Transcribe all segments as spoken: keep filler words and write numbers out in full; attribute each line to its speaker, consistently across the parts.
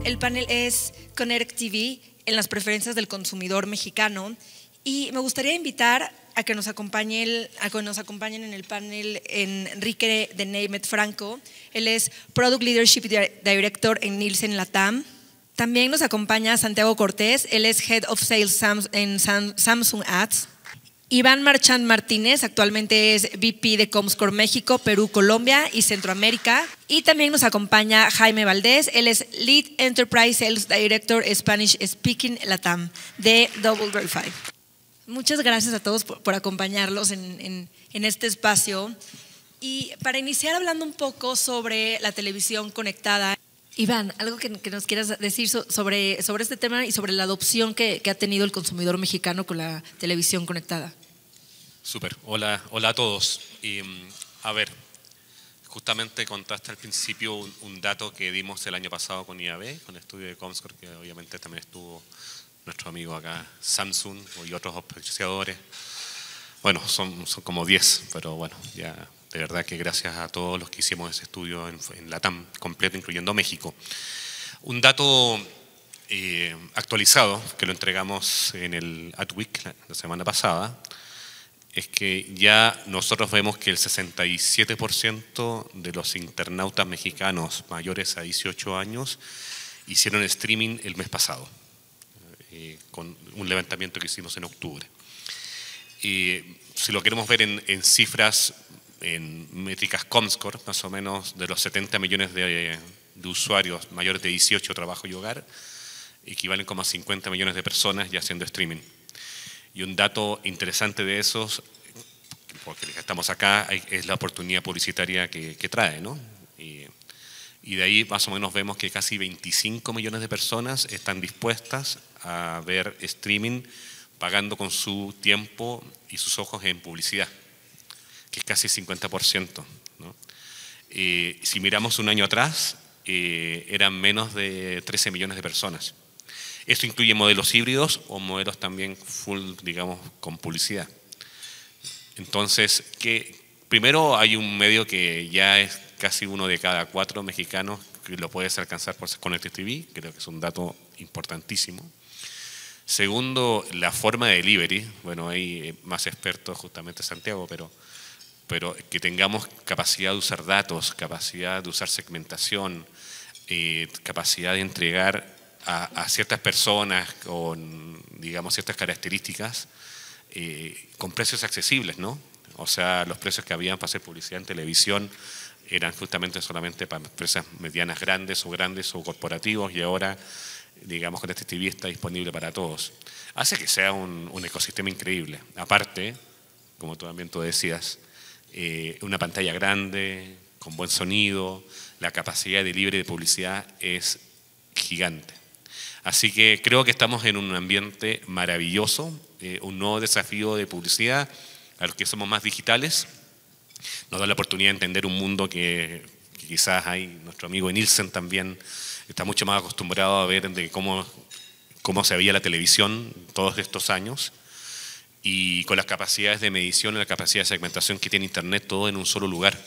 Speaker 1: el panel es Connect T V en las preferencias del consumidor mexicano y me gustaría invitar a que nos, acompañe el, a que nos acompañen en el panel Enrique de Neymet Franco. Él es Product Leadership Director en Nielsen Latam. También nos acompaña Santiago Cortés, él es Head of Sales en Samsung Ads. Iván Marchand Martínez, actualmente es V P de Comscore México, Perú, Colombia y Centroamérica. Y también nos acompaña Jaime Valdés, él es Lead Enterprise Sales Director Spanish Speaking Latam de Double Verify. Muchas gracias a todos por, por acompañarlos en, en, en este espacio. Y para iniciar hablando un poco sobre la televisión conectada, Iván, algo que, que nos quieras decir sobre, sobre este tema y sobre la adopción que, que ha tenido el consumidor mexicano con la televisión conectada.
Speaker 2: Súper, hola, hola a todos. Y, a ver, justamente contaste al principio un, un dato que dimos el año pasado con I A B, con el estudio de Comscore, que obviamente también estuvo nuestro amigo acá, Samsung y otros auspiciadores. Bueno, son, son como diez, pero bueno, ya de verdad que gracias a todos los que hicimos ese estudio en, en Latam completo, incluyendo México. Un dato eh, actualizado, que lo entregamos en el Adweek la, la semana pasada, es que ya nosotros vemos que el sesenta y siete por ciento de los internautas mexicanos mayores a dieciocho años hicieron streaming el mes pasado, eh, con un levantamiento que hicimos en octubre. Y si lo queremos ver en, en cifras, en métricas Comscore, más o menos de los setenta millones de, de usuarios mayores de dieciocho, trabajo y hogar, equivalen como a cincuenta millones de personas ya haciendo streaming. Y un dato interesante de esos, porque estamos acá, es la oportunidad publicitaria que, que trae, ¿no? Y, y de ahí más o menos vemos que casi veinticinco millones de personas están dispuestas a ver streaming pagando con su tiempo y sus ojos en publicidad, que es casi cincuenta por ciento, ¿no? Eh, si miramos un año atrás, eh, eran menos de trece millones de personas. Esto incluye modelos híbridos o modelos también full, digamos, con publicidad. Entonces, que primero hay un medio que ya es casi uno de cada cuatro mexicanos que lo puedes alcanzar por Connected T V, creo que es un dato importantísimo. Segundo, la forma de delivery. Bueno, hay más expertos, justamente Santiago, pero, pero que tengamos capacidad de usar datos, capacidad de usar segmentación, eh, capacidad de entregar A, a ciertas personas con, digamos, ciertas características eh, con precios accesibles, ¿no? O sea, los precios que habían para hacer publicidad en televisión eran justamente solamente para empresas medianas grandes o grandes o corporativos y ahora, digamos, con este T V está disponible para todos. Hace que sea un, un ecosistema increíble. Aparte, como tú también tú decías, eh, una pantalla grande, con buen sonido, la capacidad de libre de publicidad es gigante. Así que creo que estamos en un ambiente maravilloso, eh, un nuevo desafío de publicidad a los que somos más digitales. Nos da la oportunidad de entender un mundo que, que quizás hay, nuestro amigo Nielsen también está mucho más acostumbrado a ver de cómo, cómo se veía la televisión todos estos años y con las capacidades de medición y la capacidad de segmentación que tiene Internet todo en un solo lugar.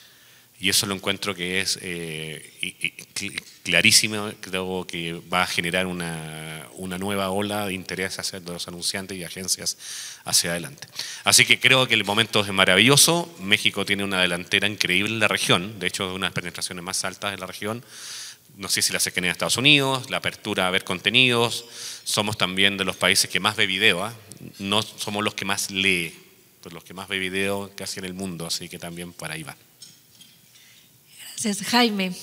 Speaker 2: Y eso lo encuentro que es eh, y, y, clarísimo, creo que va a generar una, una nueva ola de interés hacia los anunciantes y agencias hacia adelante. Así que creo que el momento es maravilloso. México tiene una delantera increíble en la región, de hecho, una de las penetraciones más altas de la región. No sé si la cercanía de Estados Unidos, la apertura a ver contenidos. Somos también de los países que más ve video, ¿eh? No somos los que más lee, pero los que más ve video casi en el mundo, así que también por ahí va.
Speaker 1: Gracias, Jaime.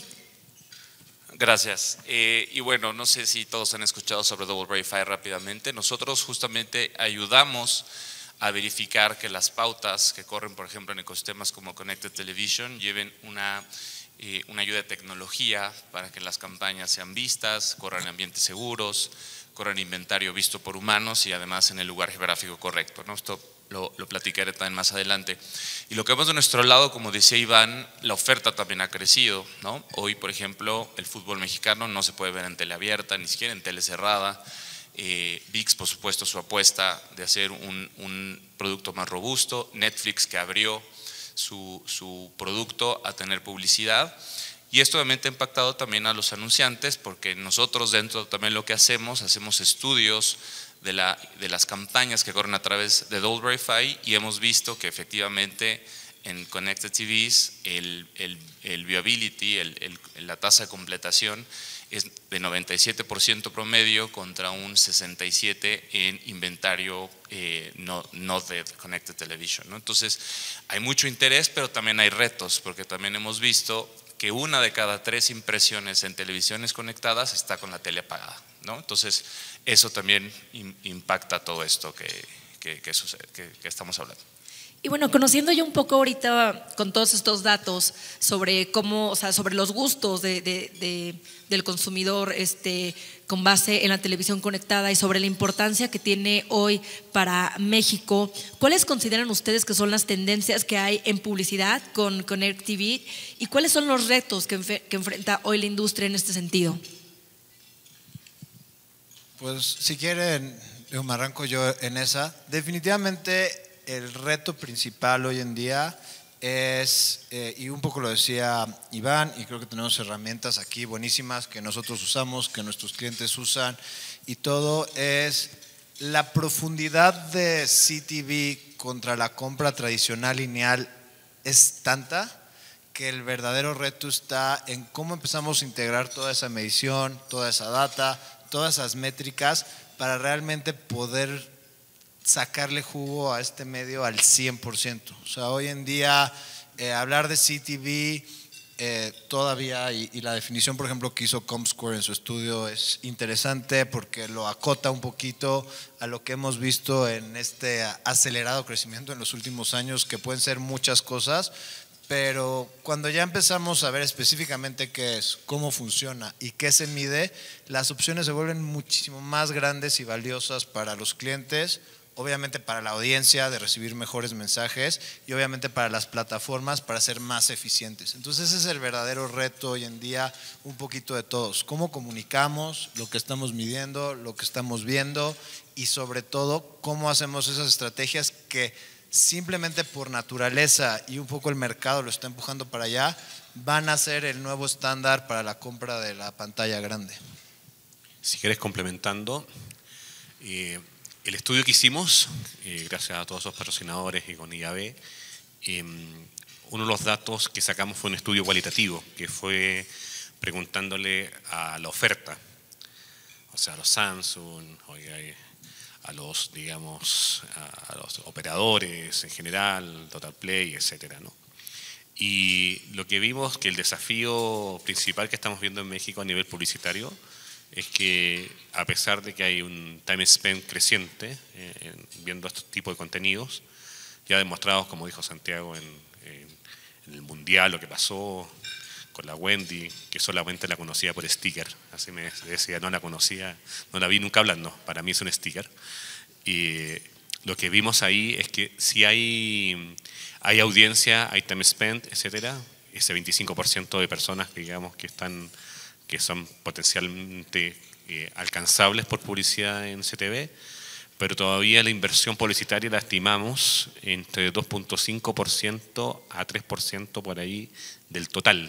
Speaker 3: Gracias. Eh, y bueno, no sé si todos han escuchado sobre Double Verify rápidamente. Nosotros justamente ayudamos a verificar que las pautas que corren, por ejemplo, en ecosistemas como Connected Television, lleven una, eh, una ayuda de tecnología para que las campañas sean vistas, corran en ambientes seguros, corran inventario visto por humanos y además en el lugar geográfico correcto, ¿no? Esto Lo, lo platicaré también más adelante. Y lo que vemos de nuestro lado, como decía Iván, la oferta también ha crecido, ¿no? Hoy, por ejemplo, el fútbol mexicano no se puede ver en tele abierta, ni siquiera en tele cerrada. Eh, V I X, por supuesto, su apuesta de hacer un, un producto más robusto. Netflix, que abrió su, su producto a tener publicidad. Y esto obviamente ha impactado también a los anunciantes, porque nosotros dentro también lo que hacemos, hacemos estudios de, la, de las campañas que corren a través de Double Verify, y hemos visto que efectivamente en Connected T Vs el, el, el viability, el, el, la tasa de completación es de noventa y siete por ciento promedio contra un sesenta y siete por ciento en inventario eh, no, no de Connected Television, ¿no? Entonces hay mucho interés, pero también hay retos, porque también hemos visto que una de cada tres impresiones en televisiones conectadas está con la tele apagada, ¿no? Entonces eso también impacta todo esto que, que, que, sucede, que, que estamos hablando.
Speaker 1: Y bueno, conociendo yo un poco ahorita con todos estos datos sobre cómo, o sea, sobre los gustos de, de, de, del consumidor este, con base en la televisión conectada y sobre la importancia que tiene hoy para México, ¿cuáles consideran ustedes que son las tendencias que hay en publicidad con Connect T V y cuáles son los retos que, que enfrenta hoy la industria en este sentido?
Speaker 4: Pues si quieren, me arranco yo en esa. Definitivamente el reto principal hoy en día es, eh, y un poco lo decía Iván, y creo que tenemos herramientas aquí buenísimas que nosotros usamos, que nuestros clientes usan, y todo es la profundidad de C T V contra la compra tradicional lineal es tanta que el verdadero reto está en cómo empezamos a integrar toda esa medición, toda esa data, todas esas métricas para realmente poder sacarle jugo a este medio al cien por ciento. O sea, hoy en día eh, hablar de C T V eh, todavía, y, y la definición, por ejemplo, que hizo Comscore en su estudio es interesante porque lo acota un poquito a lo que hemos visto en este acelerado crecimiento en los últimos años, que pueden ser muchas cosas, pero cuando ya empezamos a ver específicamente qué es, cómo funciona y qué se mide, las opciones se vuelven muchísimo más grandes y valiosas para los clientes, obviamente para la audiencia de recibir mejores mensajes y obviamente para las plataformas para ser más eficientes. Entonces ese es el verdadero reto hoy en día, un poquito de todos, cómo comunicamos lo que estamos midiendo, lo que estamos viendo y sobre todo cómo hacemos esas estrategias que simplemente por naturaleza y un poco el mercado lo está empujando para allá, van a ser el nuevo estándar para la compra de la pantalla grande.
Speaker 2: Si quieres, complementando, eh, el estudio que hicimos, eh, gracias a todos esos patrocinadores y con I A B, eh, uno de los datos que sacamos fue un estudio cualitativo, que fue preguntándole a la oferta, o sea, a los Samsung, oiga, a los, digamos, a los operadores en general, Total Play, etcétera, ¿no? Y lo que vimos que el desafío principal que estamos viendo en México a nivel publicitario es que a pesar de que hay un time spent creciente eh, en, viendo estos tipos de contenidos, ya demostrados, como dijo Santiago, en, en, en el Mundial, lo que pasó con la Wendy, que solamente la conocía por sticker, así me decía, no la conocía, no la vi nunca hablando, para mí es un sticker. Y lo que vimos ahí es que si hay, hay audiencia, hay time spent, etcétera, ese veinticinco por ciento de personas que digamos que están que son potencialmente eh, alcanzables por publicidad en C T V, pero todavía la inversión publicitaria la estimamos entre dos punto cinco por ciento a tres por ciento por ahí del total,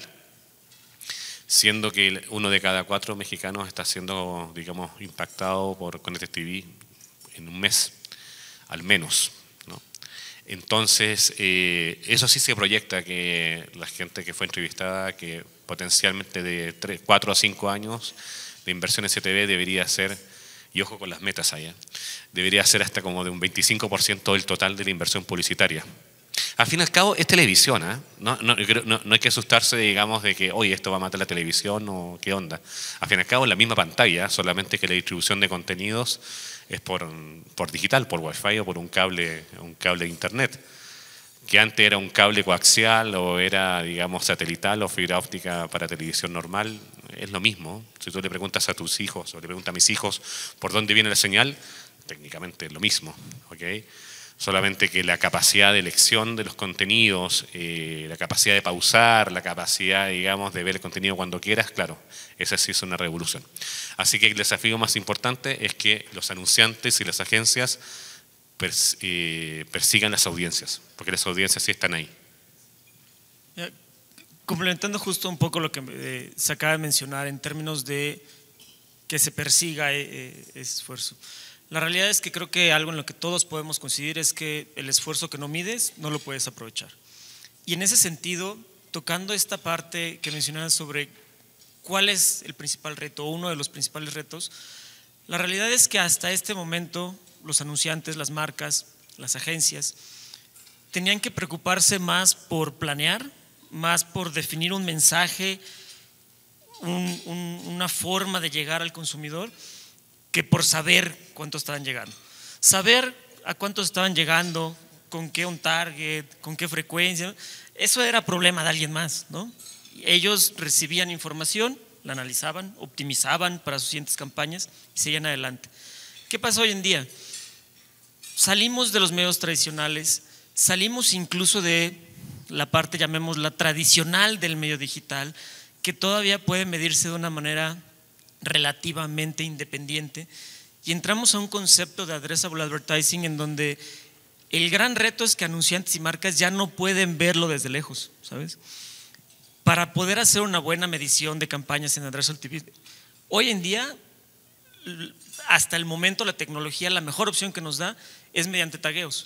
Speaker 2: siendo que uno de cada cuatro mexicanos está siendo, digamos, impactado por Connected T V en un mes, al menos, ¿no? Entonces, eh, eso sí se proyecta que la gente que fue entrevistada, que potencialmente de tres, cuatro a cinco años de inversión en C T V debería ser, y ojo con las metas allá, debería ser hasta como de un veinticinco por ciento del total de la inversión publicitaria. Al fin y al cabo es televisión, ¿eh? no, no, no, no hay que asustarse, digamos, de que oye, esto va a matar la televisión o qué onda. Al fin y al cabo es la misma pantalla, solamente que la distribución de contenidos es por, por digital, por Wi-Fi o por un cable, un cable de internet, que antes era un cable coaxial o era, digamos, satelital o fibra óptica para televisión normal, es lo mismo. Si tú le preguntas a tus hijos o le preguntas a mis hijos por dónde viene la señal, técnicamente es lo mismo, ¿ok? Solamente que la capacidad de elección de los contenidos, eh, la capacidad de pausar, la capacidad, digamos, de ver el contenido cuando quieras, claro, esa sí es una revolución. Así que el desafío más importante es que los anunciantes y las agencias pers eh, persigan las audiencias, porque las audiencias sí están ahí.
Speaker 5: complementando justo un poco lo que eh, se acaba de mencionar en términos de que se persiga eh, ese esfuerzo. La realidad es que creo que algo en lo que todos podemos coincidir es que el esfuerzo que no mides no lo puedes aprovechar. Y en ese sentido, tocando esta parte que mencionabas sobre cuál es el principal reto o uno de los principales retos, la realidad es que hasta este momento los anunciantes, las marcas, las agencias tenían que preocuparse más por planear, más por definir un mensaje, un, un, una forma de llegar al consumidor, que por saber cuántos estaban llegando. Saber a cuántos estaban llegando, con qué on target, con qué frecuencia, eso era problema de alguien más, ¿no? Ellos recibían información, la analizaban, optimizaban para sus siguientes campañas y seguían adelante. ¿Qué pasa hoy en día? Salimos de los medios tradicionales, salimos incluso de la parte, llamémosla, tradicional del medio digital, que todavía puede medirse de una manera relativamente independiente, y entramos a un concepto de addressable advertising en donde el gran reto es que anunciantes y marcas ya no pueden verlo desde lejos, ¿sabes? Para poder hacer una buena medición de campañas en addressable T V, hoy en día, hasta el momento, la tecnología, la mejor opción que nos da es mediante tagueos,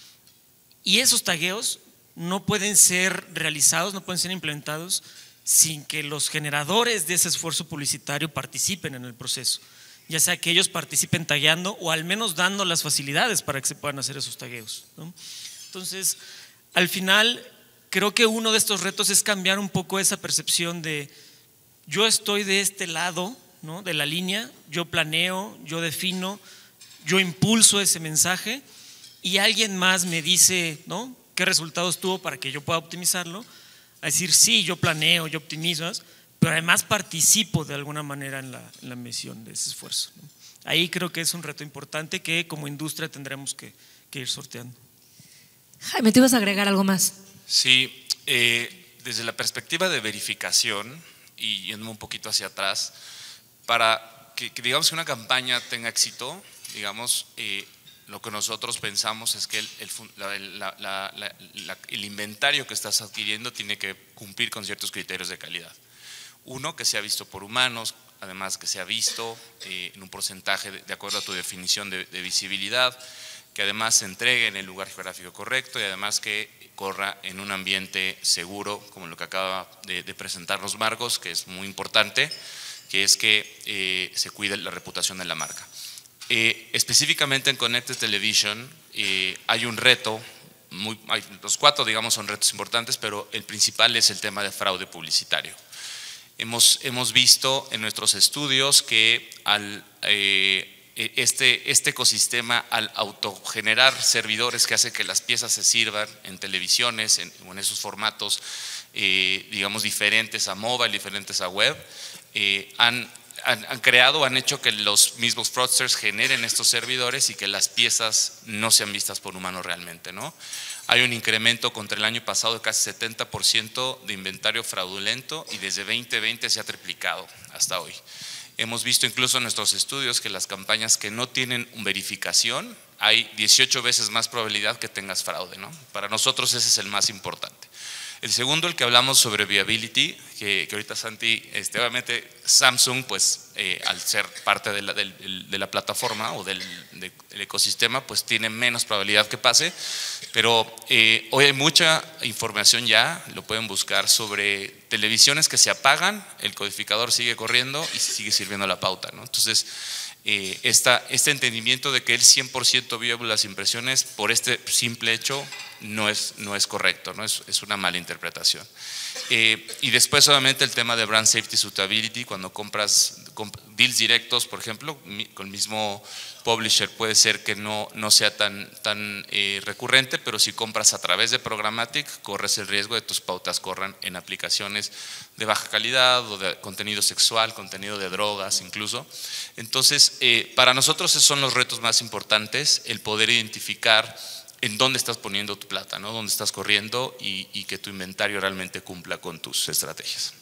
Speaker 5: y esos tagueos no pueden ser realizados, no pueden ser implementados sin que los generadores de ese esfuerzo publicitario participen en el proceso, ya sea que ellos participen tagueando o al menos dando las facilidades para que se puedan hacer esos tagueos, ¿no? Entonces, al final, creo que uno de estos retos es cambiar un poco esa percepción de yo estoy de este lado, ¿no?, de la línea, yo planeo, yo defino, yo impulso ese mensaje y alguien más me dice, ¿no?, qué resultados tuvo para que yo pueda optimizarlo. A decir, sí, yo planeo, yo optimizo, pero además participo de alguna manera en la, en la medición de ese esfuerzo, ¿no? Ahí creo que es un reto importante que como industria tendremos que, que ir sorteando.
Speaker 1: Jaime, ¿te ibas a agregar algo más?
Speaker 3: Sí, eh, desde la perspectiva de verificación y yendo un poquito hacia atrás, para que, que digamos que una campaña tenga éxito, digamos, eh, lo que nosotros pensamos es que el, el, la, la, la, la, el inventario que estás adquiriendo tiene que cumplir con ciertos criterios de calidad. Uno, que sea visto por humanos, además que sea visto eh, en un porcentaje de, de acuerdo a tu definición de, de visibilidad, que además se entregue en el lugar geográfico correcto y además que corra en un ambiente seguro, como lo que acaba de, de presentarnos Marcos, que es muy importante, que es que eh, se cuide la reputación de la marca. Eh, específicamente en Connected Television eh, hay un reto, muy, hay, los cuatro digamos son retos importantes, pero el principal es el tema de fraude publicitario. Hemos, hemos visto en nuestros estudios que al, eh, este, este ecosistema, al autogenerar servidores que hace que las piezas se sirvan en televisiones, en, en esos formatos eh, digamos diferentes a mobile, diferentes a web, eh, han Han, han creado, han hecho que los mismos fraudsters generen estos servidores y que las piezas no sean vistas por humanos realmente, ¿no? Hay un incremento contra el año pasado de casi setenta por ciento de inventario fraudulento y desde veinte veinte se ha triplicado hasta hoy. Hemos visto incluso en nuestros estudios que las campañas que no tienen verificación hay dieciocho veces más probabilidad que tengas fraude, ¿no? Para nosotros ese es el más importante. El segundo, el que hablamos sobre viability, que, que ahorita Santi, este, obviamente Samsung, pues eh, al ser parte de la, de, de la plataforma o del, de, del ecosistema, pues tiene menos probabilidad que pase, pero eh, hoy hay mucha información ya, lo pueden buscar, sobre televisiones que se apagan, el codificador sigue corriendo y sigue sirviendo la pauta, ¿no? Entonces, eh, esta, este entendimiento de que el cien por ciento viable las impresiones por este simple hecho no es, no es correcto, ¿no? es, es una mala interpretación. Eh, y después obviamente el tema de brand safety suitability, cuando compras comp deals directos, por ejemplo, con el mismo publisher puede ser que no, no sea tan, tan eh, recurrente, pero si compras a través de programmatic, corres el riesgo de que tus pautas corran en aplicaciones de baja calidad o de contenido sexual, contenido de drogas incluso. Entonces, eh, para nosotros esos son los retos más importantes, el poder identificar en dónde estás poniendo tu plata, ¿no? Dónde estás corriendo y, y que tu inventario realmente cumpla con tus estrategias.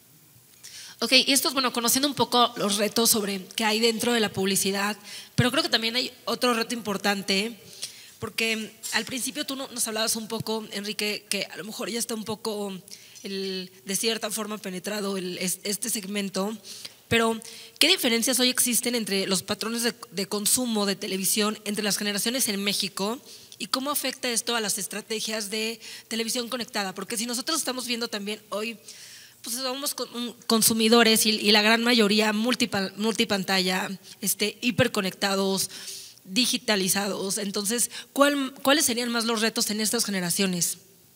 Speaker 1: Ok, y esto es bueno, conociendo un poco los retos sobre qué hay dentro de la publicidad, pero creo que también hay otro reto importante, porque al principio tú nos hablabas un poco, Enrique, que a lo mejor ya está un poco el, de cierta forma penetrado el, este segmento, pero ¿qué diferencias hoy existen entre los patrones de, de consumo de televisión entre las generaciones en México y cómo afecta esto a las estrategias de televisión conectada? Porque si nosotros estamos viendo también hoy, pues somos consumidores y, y la gran mayoría multipa, multipantalla, este, hiperconectados, digitalizados, entonces, ¿cuál, ¿cuáles serían más los retos en estas generaciones?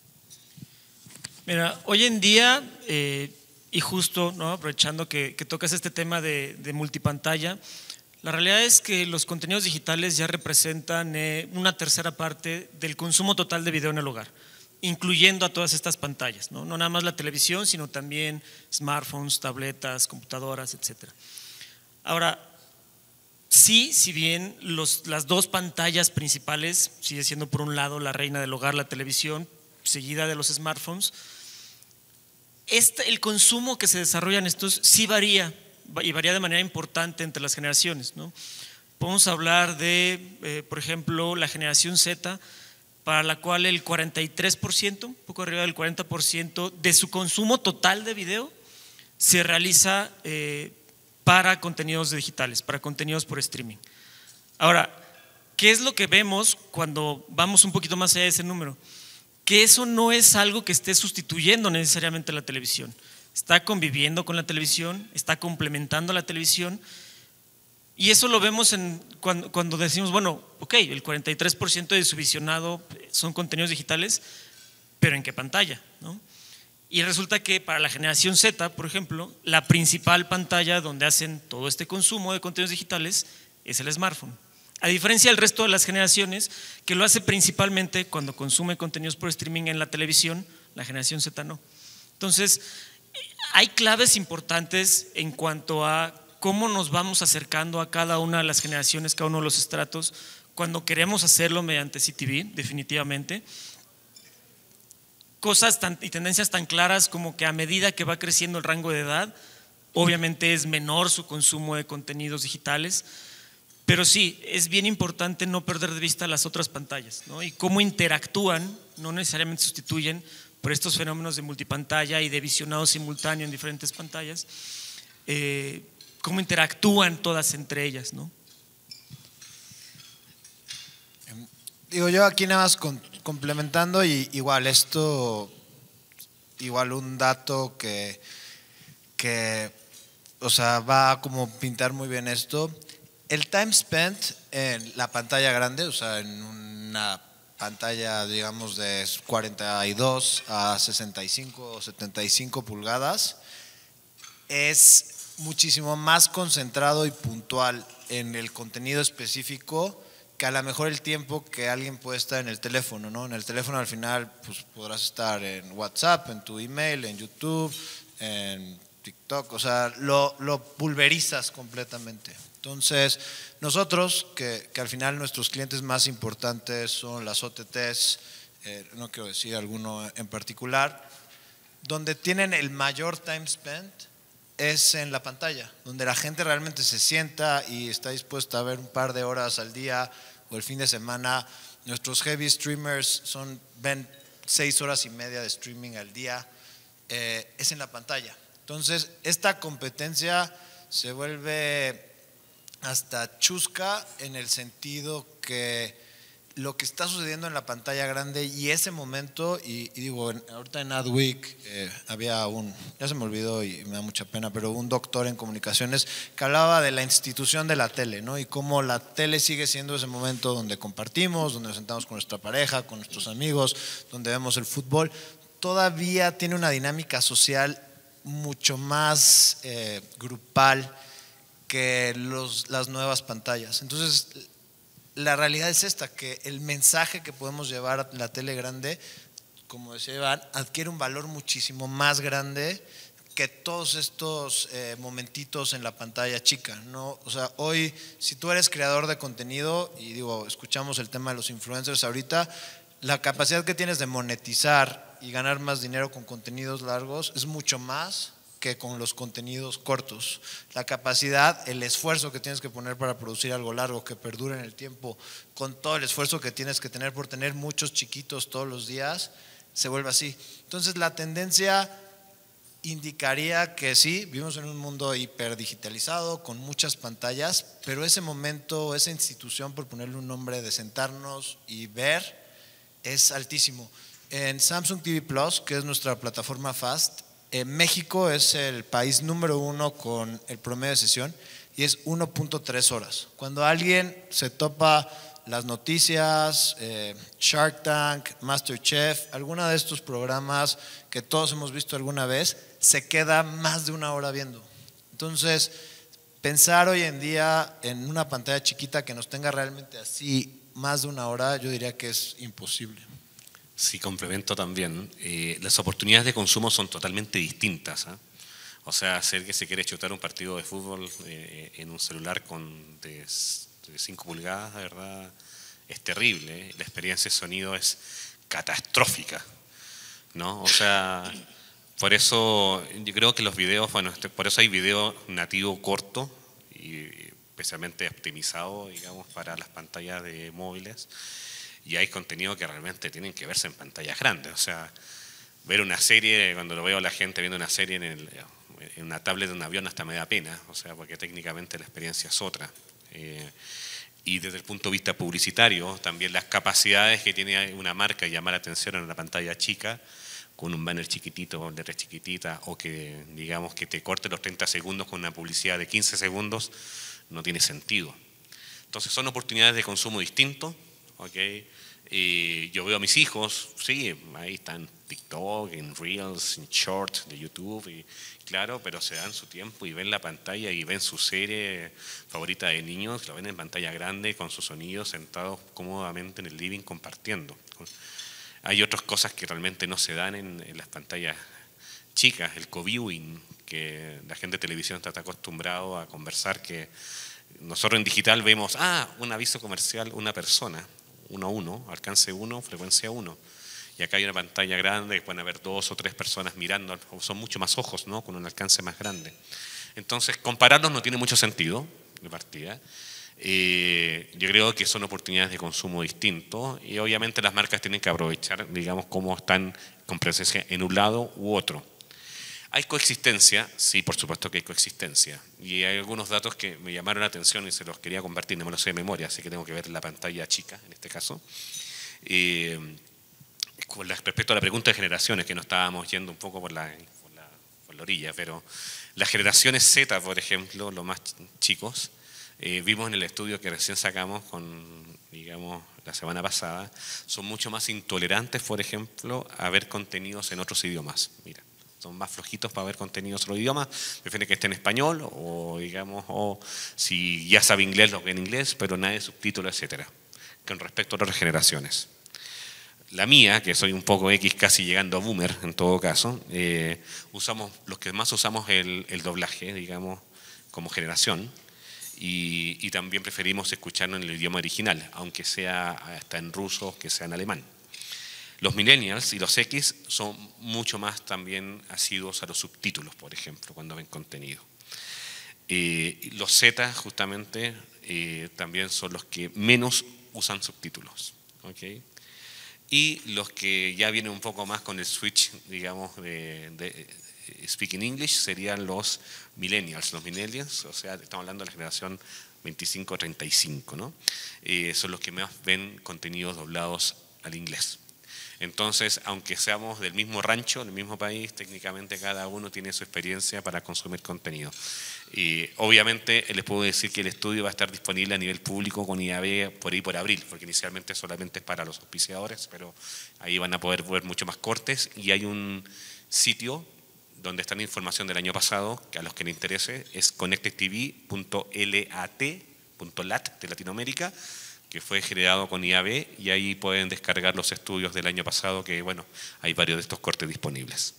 Speaker 5: Mira, hoy en día… Eh, Y justo, ¿no? aprovechando que, que tocas este tema de, de multipantalla, la realidad es que los contenidos digitales ya representan eh, una tercera parte del consumo total de video en el hogar, incluyendo a todas estas pantallas, ¿no? No nada más la televisión, sino también smartphones, tabletas, computadoras, etcétera. Ahora, sí, si bien los, las dos pantallas principales sigue siendo por un lado la reina del hogar, la televisión, seguida de los smartphones, Este, el consumo que se desarrolla en estos sí varía y varía de manera importante entre las generaciones, ¿no? Podemos hablar de, eh, por ejemplo, la generación Z, para la cual el cuarenta y tres por ciento, un poco arriba del cuarenta por ciento de su consumo total de video se realiza eh, para contenidos digitales, para contenidos por streaming. Ahora, ¿qué es lo que vemos cuando vamos un poquito más allá de ese número? Que eso no es algo que esté sustituyendo necesariamente la televisión, está conviviendo con la televisión, está complementando la televisión, y eso lo vemos en, cuando, cuando decimos, bueno, ok, el cuarenta y tres por ciento de su visionado son contenidos digitales, pero ¿en qué pantalla? ¿no? Y resulta que para la generación Z, por ejemplo, la principal pantalla donde hacen todo este consumo de contenidos digitales es el smartphone. A diferencia del resto de las generaciones, que lo hace principalmente cuando consume contenidos por streaming en la televisión, la generación Z no. Entonces, hay claves importantes en cuanto a cómo nos vamos acercando a cada una de las generaciones, cada uno de los estratos, cuando queremos hacerlo mediante C T V, definitivamente. Cosas tan, y tendencias tan claras como que a medida que va creciendo el rango de edad, obviamente es menor su consumo de contenidos digitales. Pero sí, es bien importante no perder de vista las otras pantallas, ¿no? Y cómo interactúan, no necesariamente sustituyen por estos fenómenos de multipantalla y de visionado simultáneo en diferentes pantallas, eh, cómo interactúan todas entre ellas, ¿no?
Speaker 4: Digo yo aquí nada más con, complementando y igual esto, igual un dato que, que, o sea, va a como pintar muy bien esto. El time spent en la pantalla grande, o sea, en una pantalla, digamos, de cuarenta y dos a sesenta y cinco o setenta y cinco pulgadas, es muchísimo más concentrado y puntual en el contenido específico que a lo mejor el tiempo que alguien puede estar en el teléfono, ¿no? En el teléfono al final pues, podrás estar en WhatsApp, en tu email, en YouTube, en TikTok, o sea, lo, lo pulverizas completamente. Entonces, nosotros, que, que al final nuestros clientes más importantes son las O T Ts, eh, no quiero decir alguno en particular, donde tienen el mayor time spent es en la pantalla, donde la gente realmente se sienta y está dispuesta a ver un par de horas al día o el fin de semana. Nuestros heavy streamers son, ven seis horas y media de streaming al día, eh, es en la pantalla. Entonces, esta competencia se vuelve hasta chusca en el sentido que lo que está sucediendo en la pantalla grande y ese momento, y, y digo, en, ahorita en Adweek eh, había un, ya se me olvidó y me da mucha pena, pero un doctor en comunicaciones que hablaba de la institución de la tele, ¿no? Y cómo la tele sigue siendo ese momento donde compartimos, donde nos sentamos con nuestra pareja, con nuestros amigos, donde vemos el fútbol. Todavía tiene una dinámica social mucho más eh, grupal que los, las nuevas pantallas. Entonces, la realidad es esta, que el mensaje que podemos llevar a la tele grande, como decía Iván, adquiere un valor muchísimo más grande que todos estos eh, momentitos en la pantalla chica, ¿no? O sea, hoy, si tú eres creador de contenido, y digo, escuchamos el tema de los influencers ahorita, la capacidad que tienes de monetizar y ganar más dinero con contenidos largos es mucho más que con los contenidos cortos. La capacidad, el esfuerzo que tienes que poner para producir algo largo, que perdure en el tiempo, con todo el esfuerzo que tienes que tener por tener muchos chiquitos todos los días, se vuelve así. Entonces la tendencia indicaría que sí, vivimos en un mundo hiperdigitalizado, con muchas pantallas, pero ese momento, esa institución, por ponerle un nombre, de sentarnos y ver, es altísimo. En Samsung T V Plus, que es nuestra plataforma Fast, en México es el país número uno con el promedio de sesión y es uno punto tres horas. Cuando alguien se topa las noticias, eh, Shark Tank, MasterChef, alguna de estos programas que todos hemos visto alguna vez, se queda más de una hora viendo. Entonces, pensar hoy en día en una pantalla chiquita que nos tenga realmente así más de una hora, yo diría que es imposible.
Speaker 2: Sí, complemento también. Eh, las oportunidades de consumo son totalmente distintas, ¿eh? O sea, hacer que se quiere chutar un partido de fútbol eh, en un celular con de cinco pulgadas, de verdad, es terrible, ¿eh? La experiencia de sonido es catastrófica, ¿no? O sea, por eso yo creo que los videos, bueno, este, por eso hay video nativo corto y especialmente optimizado, digamos, para las pantallas de móviles, y hay contenido que realmente tienen que verse en pantallas grandes. O sea, ver una serie, cuando lo veo a la gente viendo una serie en, el, en una tablet de un avión hasta me da pena, o sea, porque técnicamente la experiencia es otra. Eh, y desde el punto de vista publicitario, también las capacidades que tiene una marca de llamar la atención en una pantalla chica, con un banner chiquitito, con letras chiquititas, o que digamos que te corte los treinta segundos con una publicidad de quince segundos, no tiene sentido. Entonces son oportunidades de consumo distintos, ¿ok? Y yo veo a mis hijos, sí, ahí están en TikTok, en Reels, en Shorts de YouTube, y claro, pero se dan su tiempo y ven la pantalla y ven su serie favorita de niños, lo ven en pantalla grande con sus sonidos, sentados cómodamente en el living compartiendo. Hay otras cosas que realmente no se dan en, en las pantallas chicas, el co-viewing, que la gente de televisión está acostumbrado a conversar, que nosotros en digital vemos, ah, un aviso comercial, una persona, uno a uno, alcance uno, frecuencia uno. Y acá hay una pantalla grande, pueden haber dos o tres personas mirando, son mucho más ojos, ¿no? Con un alcance más grande. Entonces, compararlos no tiene mucho sentido de partida. Eh, yo creo que son oportunidades de consumo distintos y obviamente las marcas tienen que aprovechar, digamos, cómo están con presencia en un lado u otro. ¿Hay coexistencia? Sí, por supuesto que hay coexistencia. Y hay algunos datos que me llamaron la atención y se los quería compartir, no me los sé de memoria, así que tengo que ver la pantalla chica en este caso. Eh, con respecto a la pregunta de generaciones, que nos estábamos yendo un poco por la, por la, por la orilla, pero las generaciones Z, por ejemplo, los más chicos, eh, vimos en el estudio que recién sacamos con, digamos, la semana pasada, son mucho más intolerantes, por ejemplo, a ver contenidos en otros idiomas. Mira, son más flojitos para ver contenidos en otro idioma, prefieren que esté en español o, digamos, o si ya sabe inglés, lo ve en inglés, pero nada de subtítulos, etcétera, con respecto a otras generaciones. La mía, que soy un poco X, casi llegando a boomer en todo caso, eh, usamos, los que más usamos el, el doblaje, digamos, como generación, y, y también preferimos escucharlo en el idioma original, aunque sea hasta en ruso, que sea en alemán. Los millennials y los X son mucho más también asiduos a los subtítulos, por ejemplo, cuando ven contenido. Eh, los Z, justamente, eh, también son los que menos usan subtítulos, ¿okay? Y los que ya vienen un poco más con el switch, digamos, de, de speaking English, serían los millennials. Los millennials, o sea, estamos hablando de la generación veinticinco a treinta y cinco, ¿no? Eh, son los que más ven contenidos doblados al inglés. Entonces, aunque seamos del mismo rancho, del mismo país, técnicamente cada uno tiene su experiencia para consumir contenido. Y obviamente les puedo decir que el estudio va a estar disponible a nivel público con I A B por ahí por abril, porque inicialmente solamente es para los auspiciadores, pero ahí van a poder ver mucho más cortes y hay un sitio donde está la información del año pasado, que a los que les interese es connected t v punto lat punto lat de Latinoamérica, que fue generado con I A B y ahí pueden descargar los estudios del año pasado, que bueno, hay varios de estos cortes disponibles.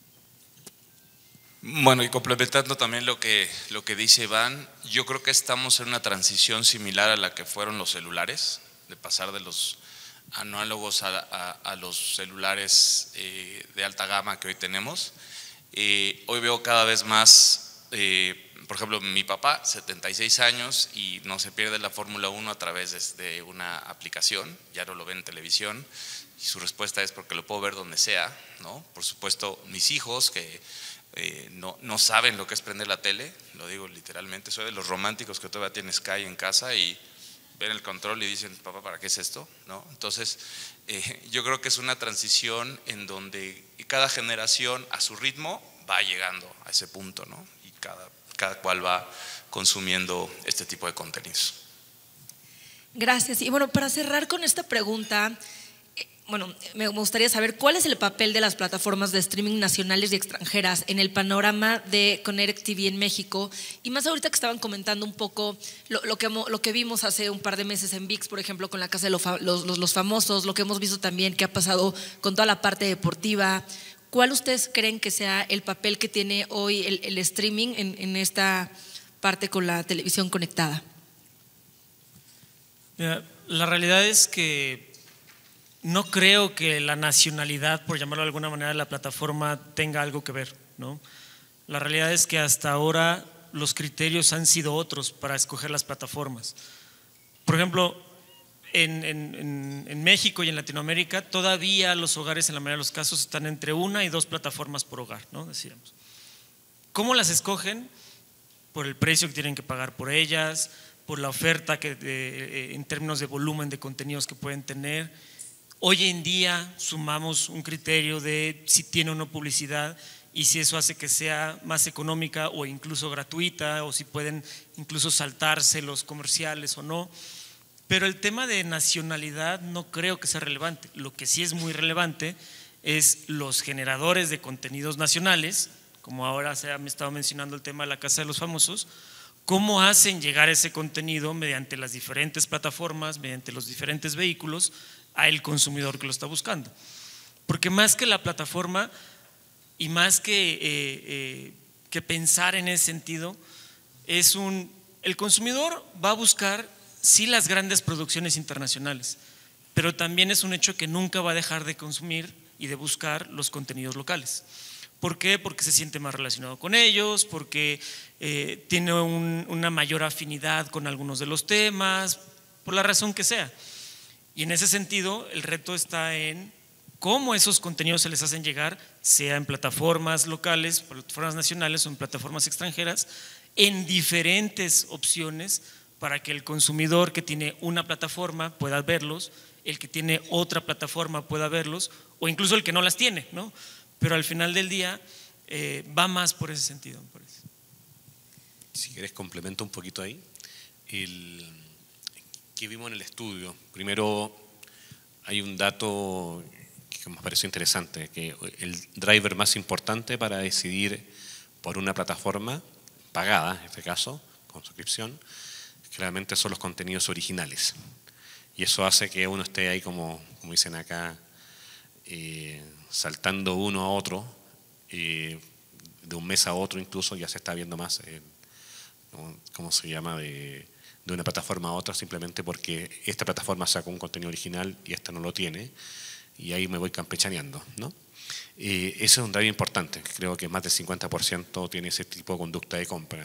Speaker 3: Bueno, y complementando también lo que, lo que dice Iván, yo creo que estamos en una transición similar a la que fueron los celulares, de pasar de los análogos a, a, a los celulares eh, de alta gama que hoy tenemos. Eh, hoy veo cada vez más, eh, por ejemplo, mi papá, setenta y seis años, y no se pierde la Fórmula uno a través de, de una aplicación, ya no lo ve en televisión. Y su respuesta es porque lo puedo ver donde sea, ¿no? Por supuesto, mis hijos que eh, no, no saben lo que es prender la tele, lo digo literalmente, soy de los románticos que todavía tienen Sky en casa y ven el control y dicen, papá, ¿para qué es esto? ¿No? Entonces, eh, yo creo que es una transición en donde cada generación a su ritmo va llegando a ese punto, ¿no? Y cada, cada cual va consumiendo este tipo de contenidos.
Speaker 1: Gracias. Y bueno, para cerrar con esta pregunta, eh, bueno, me gustaría saber cuál es el papel de las plataformas de streaming nacionales y extranjeras en el panorama de Connect T V en México, y más ahorita que estaban comentando un poco lo, lo, que, lo que vimos hace un par de meses en V I X, por ejemplo, con la Casa de los, los, los Famosos, lo que hemos visto también que ha pasado con toda la parte deportiva. ¿Cuál ustedes creen que sea el papel que tiene hoy el, el streaming en, en esta parte con la televisión conectada?
Speaker 5: Mira, la realidad es que no creo que la nacionalidad, por llamarlo de alguna manera, de la plataforma tenga algo que ver, ¿no? La realidad es que hasta ahora los criterios han sido otros para escoger las plataformas. Por ejemplo, en, en, en México y en Latinoamérica todavía los hogares en la mayoría de los casos están entre una y dos plataformas por hogar, ¿no? Decíamos. ¿Cómo las escogen? Por el precio que tienen que pagar por ellas, por la oferta que de, en términos de volumen de contenidos que pueden tener. Hoy en día sumamos un criterio de si tiene o no publicidad y si eso hace que sea más económica o incluso gratuita, o si pueden incluso saltarse los comerciales o no. Pero el tema de nacionalidad no creo que sea relevante. Lo que sí es muy relevante es los generadores de contenidos nacionales, como ahora se ha estado mencionando el tema de la Casa de los Famosos, cómo hacen llegar ese contenido mediante las diferentes plataformas, mediante los diferentes vehículos, al consumidor que lo está buscando. Porque más que la plataforma y más que, eh, eh, que pensar en ese sentido, es un, el consumidor va a buscar sí las grandes producciones internacionales, pero también es un hecho que nunca va a dejar de consumir y de buscar los contenidos locales. ¿Por qué? Porque se siente más relacionado con ellos, porque eh, tiene un, una mayor afinidad con algunos de los temas, por la razón que sea. Y en ese sentido, el reto está en cómo esos contenidos se les hacen llegar, sea en plataformas locales, plataformas nacionales o en plataformas extranjeras, en diferentes opciones para que el consumidor que tiene una plataforma pueda verlos, el que tiene otra plataforma pueda verlos, o incluso el que no las tiene, ¿no? Pero al final del día eh, va más por ese sentido, me parece.
Speaker 2: Si quieres complemento un poquito ahí. El que vimos en el estudio. Primero, hay un dato que me pareció interesante, que el driver más importante para decidir por una plataforma pagada, en este caso, con suscripción, claramente son los contenidos originales. Y eso hace que uno esté ahí, como, como dicen acá, eh, saltando uno a otro, eh, de un mes a otro incluso, ya se está viendo más, eh, ¿cómo se llama?, de, de una plataforma a otra, simplemente porque esta plataforma sacó un contenido original y esta no lo tiene, y ahí me voy campechaneando, ¿no? Eh, eso es un driver importante, creo que más del cincuenta por ciento tiene ese tipo de conducta de compra.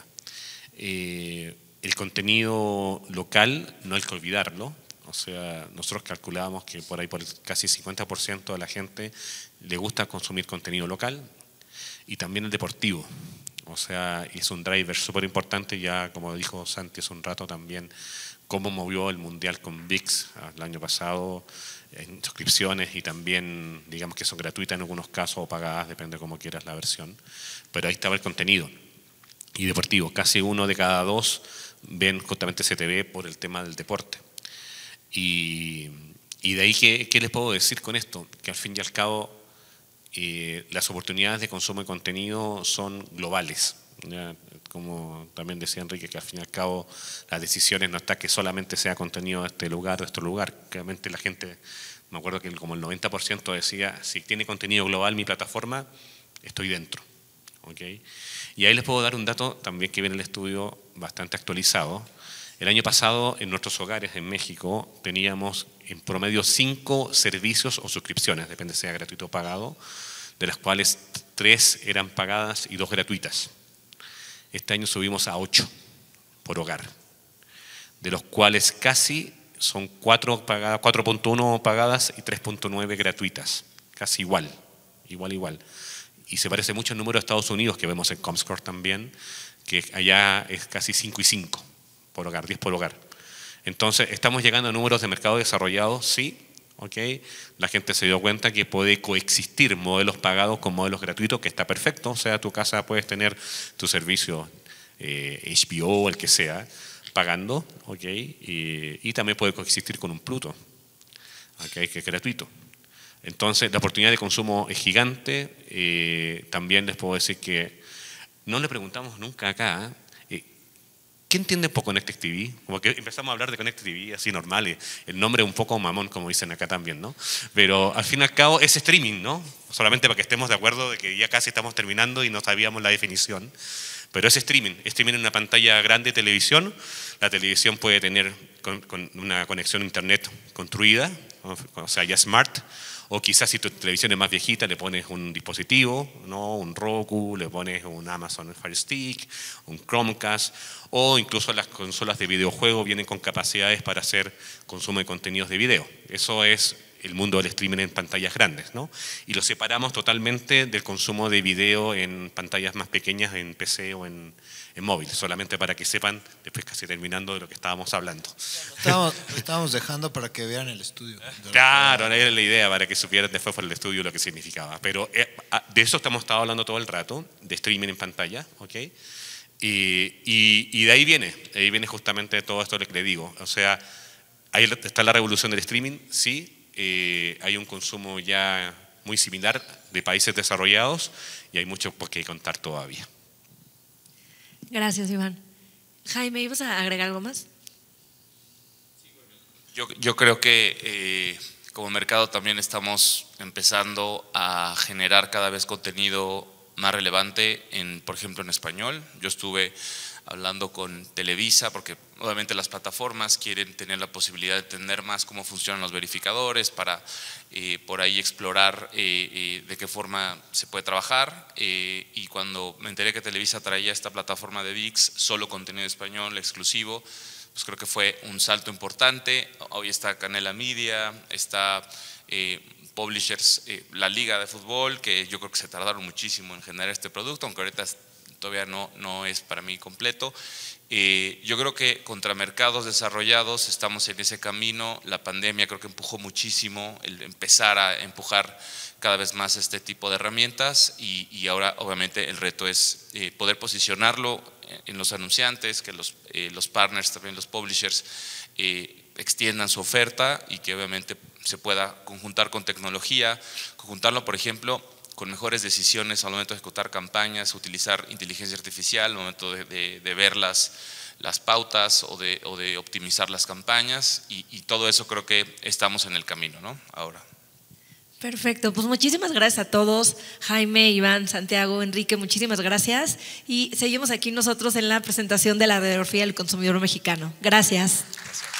Speaker 2: Eh, el contenido local no hay que olvidarlo, o sea, nosotros calculábamos que por ahí por casi cincuenta por ciento de la gente le gusta consumir contenido local, y también el deportivo. O sea, es un driver súper importante, ya como dijo Santi hace un rato también, cómo movió el Mundial con V I X el año pasado en suscripciones, y también digamos que son gratuitas en algunos casos o pagadas, depende de cómo quieras la versión, pero ahí estaba el contenido. Y deportivo, casi uno de cada dos ven justamente C T V por el tema del deporte. Y, y de ahí, ¿qué, ¿qué les puedo decir con esto? Que al fin y al cabo Eh, las oportunidades de consumo de contenido son globales, ¿ya? Como también decía Enrique, que al fin y al cabo las decisiones no está que solamente sea contenido de este lugar o de este lugar. Claramente la gente, me acuerdo que como el noventa por ciento decía, si tiene contenido global mi plataforma, estoy dentro, ¿okay? Y ahí les puedo dar un dato también que viene en el estudio bastante actualizado. El año pasado en nuestros hogares en México teníamos en promedio cinco servicios o suscripciones, depende si sea gratuito o pagado, de las cuales tres eran pagadas y dos gratuitas. Este año subimos a ocho por hogar, de los cuales casi son cuatro punto uno pagadas y tres punto nueve gratuitas, casi igual, igual, igual. Y se parece mucho al número de Estados Unidos que vemos en Comscore también, que allá es casi cinco y cinco por hogar, diez por hogar. Entonces, ¿estamos llegando a números de mercado desarrollados? Sí. Okay. La gente se dio cuenta que puede coexistir modelos pagados con modelos gratuitos, que está perfecto. O sea, tu casa puedes tener tu servicio eh, H B O, el que sea, pagando, okay, y, y también puede coexistir con un Pluto, okay, que es gratuito. Entonces, la oportunidad de consumo es gigante. Eh, también les puedo decir que no le preguntamos nunca acá, eh, ¿qué entienden por Connected T V? Como que empezamos a hablar de Connected T V así normal, y el nombre es un poco mamón, como dicen acá también, ¿no? Pero al fin y al cabo es streaming, ¿no? Solamente para que estemos de acuerdo de que ya casi estamos terminando y no sabíamos la definición. Pero es streaming, streaming en una pantalla grande de televisión. La televisión puede tener con, con una conexión a internet construida, o sea, ya smart. O quizás si tu televisión es más viejita le pones un dispositivo, ¿no? Un Roku, le pones un Amazon Fire Stick, un Chromecast, o incluso las consolas de videojuegos vienen con capacidades para hacer consumo de contenidos de video. Eso es el mundo del streaming en pantallas grandes, ¿no? Y lo separamos totalmente del consumo de video en pantallas más pequeñas, en P C o en, en móvil, solamente para que sepan, después casi terminando de lo que estábamos hablando.
Speaker 4: Estábamos, estábamos dejando para que vean el estudio.
Speaker 2: Claro, era la idea, para que supieran después por el estudio lo que significaba. Pero eh, de eso estamos estado hablando todo el rato, de streaming en pantalla, ¿ok? Y, y, y de ahí viene, de ahí viene justamente todo esto que le digo. O sea, ahí está la revolución del streaming, sí. Eh, hay un consumo ya muy similar de países desarrollados y hay mucho por qué contar todavía.
Speaker 1: Gracias, Iván. Jaime, ¿ibas a agregar algo más?
Speaker 3: Yo, yo creo que eh, como mercado también estamos empezando a generar cada vez contenido más relevante, en, por ejemplo en español. Yo estuve hablando con Televisa, porque obviamente las plataformas quieren tener la posibilidad de entender más cómo funcionan los verificadores para eh, por ahí explorar eh, eh, de qué forma se puede trabajar, eh, y cuando me enteré que Televisa traía esta plataforma de V I X, solo contenido español, exclusivo, pues creo que fue un salto importante. Hoy está Canela Media, está eh, Publishers, eh, la Liga de Fútbol, que yo creo que se tardaron muchísimo en generar este producto, aunque ahorita todavía no, no es para mí completo. Eh, yo creo que contra mercados desarrollados estamos en ese camino. La pandemia creo que empujó muchísimo el empezar a empujar cada vez más este tipo de herramientas, y, y ahora obviamente el reto es eh, poder posicionarlo en los anunciantes, que los, eh, los partners, también los publishers eh, extiendan su oferta y que obviamente se pueda conjuntar con tecnología, conjuntarlo por ejemplo con mejores decisiones al momento de ejecutar campañas, utilizar inteligencia artificial al momento de, de, de ver las, las pautas o de, o de optimizar las campañas, y, y todo eso creo que estamos en el camino, ¿no? Ahora.
Speaker 1: Perfecto, pues muchísimas gracias a todos, Jaime, Iván, Santiago, Enrique, muchísimas gracias, y seguimos aquí nosotros en la presentación de la radiografía del consumidor mexicano. Gracias.
Speaker 3: Gracias.